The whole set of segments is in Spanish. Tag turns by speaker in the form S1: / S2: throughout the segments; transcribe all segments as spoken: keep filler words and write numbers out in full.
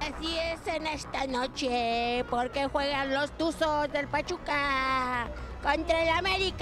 S1: Así es en esta noche, porque juegan los Tuzos del Pachuca contra el América.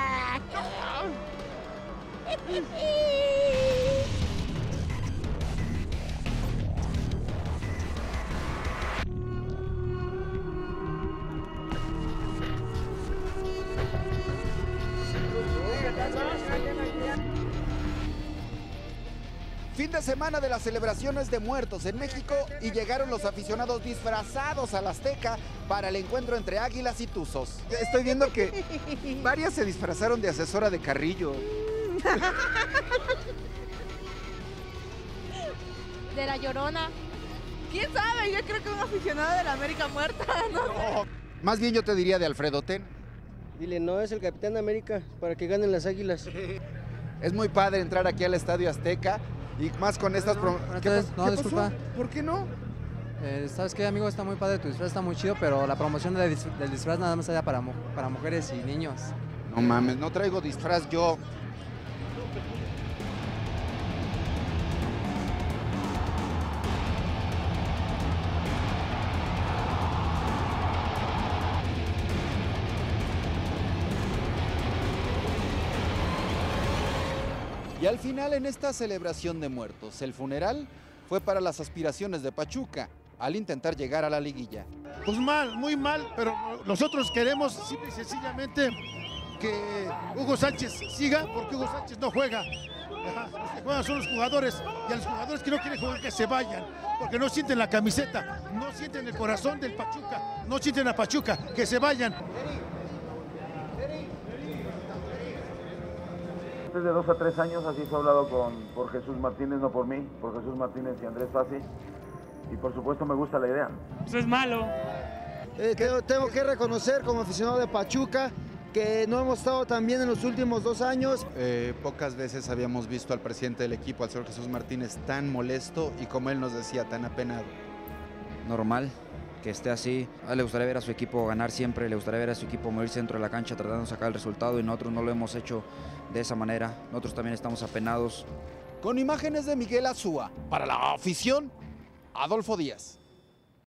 S2: Fin de semana de las celebraciones de muertos en México y llegaron los aficionados disfrazados al Azteca para el encuentro entre Águilas y Tuzos. Estoy viendo que varias se disfrazaron de asesora de Carrillo.
S3: De la Llorona. ¿Quién sabe? Yo creo que un aficionado de la América muerta, ¿no?
S2: No, más bien yo te diría de Alfredo Ten.
S4: Dile, no, es el Capitán América, para que ganen las Águilas.
S2: Es muy padre entrar aquí al Estadio Azteca y más con estas...
S5: No,
S2: prom-
S5: no,
S2: ¿Qué,
S5: entonces,
S2: pas-
S5: no,
S2: qué
S5: disculpa.
S2: pasó? ¿Por qué no?
S5: Eh, ¿Sabes qué, amigo? Está muy padre, tu disfraz está muy chido, pero la promoción del disfraz, del disfraz nada más era para, mu- para mujeres y niños.
S2: No mames, no traigo disfraz yo. Y al final, en esta celebración de muertos, el funeral fue para las aspiraciones de Pachuca al intentar llegar a la liguilla.
S6: Pues mal, muy mal, pero nosotros queremos simple y sencillamente que Hugo Sánchez siga, porque Hugo Sánchez no juega. Ajá, los que juegan son los jugadores, y a los jugadores que no quieren jugar que se vayan, porque no sienten la camiseta, no sienten el corazón del Pachuca, no sienten a Pachuca, que se vayan.
S7: Desde dos a tres años así se ha hablado con, por Jesús Martínez, no por mí, por Jesús Martínez y Andrés Fassi. Y por supuesto me gusta la idea.
S8: Pues es malo.
S4: Eh, tengo, tengo que reconocer como aficionado de Pachuca que no hemos estado tan bien en los últimos dos años.
S2: Eh, pocas veces habíamos visto al presidente del equipo, al señor Jesús Martínez, tan molesto y como él nos decía, tan apenado.
S9: Normal que esté así. A él le gustaría ver a su equipo ganar siempre, le gustaría ver a su equipo mover centro de la cancha tratando de sacar el resultado y nosotros no lo hemos hecho de esa manera. Nosotros también estamos apenados.
S2: Con imágenes de Miguel Azúa, para la afición, Adolfo Díaz.